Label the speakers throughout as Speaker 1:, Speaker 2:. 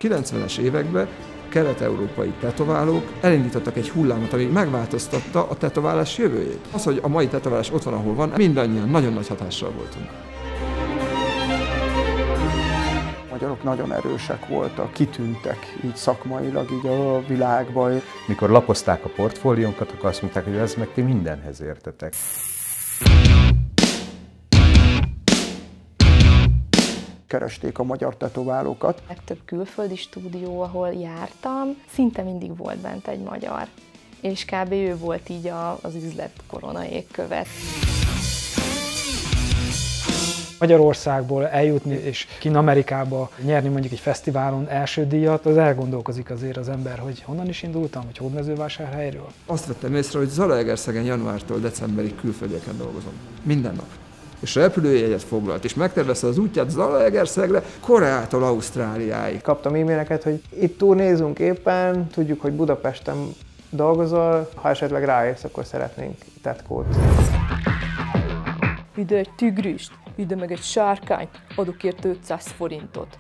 Speaker 1: 90-es években kelet-európai tetoválók elindítottak egy hullámot, ami megváltoztatta a tetoválás jövőjét. Az, hogy a mai tetoválás ott van, ahol van, mindannyian nagyon nagy hatással voltunk.
Speaker 2: A magyarok nagyon erősek voltak, kitűntek így szakmailag így a világban.
Speaker 3: Mikor lapozták a portfóliónkat, akkor azt mondták, hogy ez meg ti mindenhez értetek.
Speaker 2: Keresték a magyar tetoválókat.
Speaker 4: Legtöbb külföldi stúdió, ahol jártam, szinte mindig volt bent egy magyar. És kb. Ő volt így az üzlet korona égkövet.
Speaker 5: Magyarországból eljutni és kint Amerikába nyerni mondjuk egy fesztiválon első díjat, az elgondolkozik azért az ember, hogy honnan is indultam, hogy Hódmezővásárhelyről.
Speaker 1: Azt vettem észre, hogy Zalaegerszegen januártól decemberig külföldieken dolgozom. Minden nap. És repülőjegyet foglalt, és megtervezte az útját Zalaegerszegre, Koreától Ausztráliáig.
Speaker 6: Kaptam e-maileket, hogy itt turnézunk éppen, tudjuk, hogy Budapesten dolgozol, ha esetleg ráérsz, akkor szeretnénk tetkót.
Speaker 4: Ide egy tigrist, ide meg egy sárkányt, adok érte 500 forintot.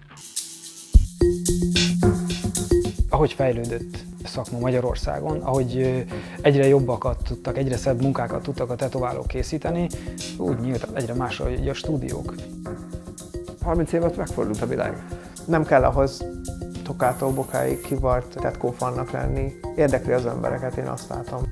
Speaker 5: Ahogy fejlődött a szakma Magyarországon, ahogy egyre jobbakat tudtak, egyre szebb munkákat tudtak a tetoválók készíteni, úgy nyílt egyre másra a stúdiók.
Speaker 1: 30 évet megfordult a világ.
Speaker 6: Nem kell ahhoz tokától bokáig kivart tetkófannak lenni. Érdekli az embereket, én azt látom.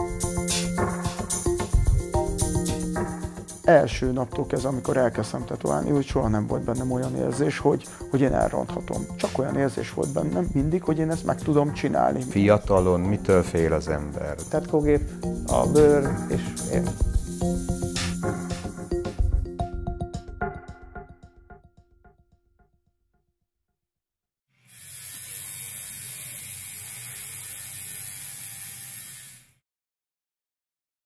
Speaker 2: Első naptól kezdve, amikor elkezdtem tetoválni, úgy soha nem volt bennem olyan érzés, hogy én elronthatom. Csak olyan érzés volt bennem mindig, hogy én ezt meg tudom csinálni.
Speaker 3: Fiatalon mitől fél az ember?
Speaker 6: Tetkógép, a bőr és én.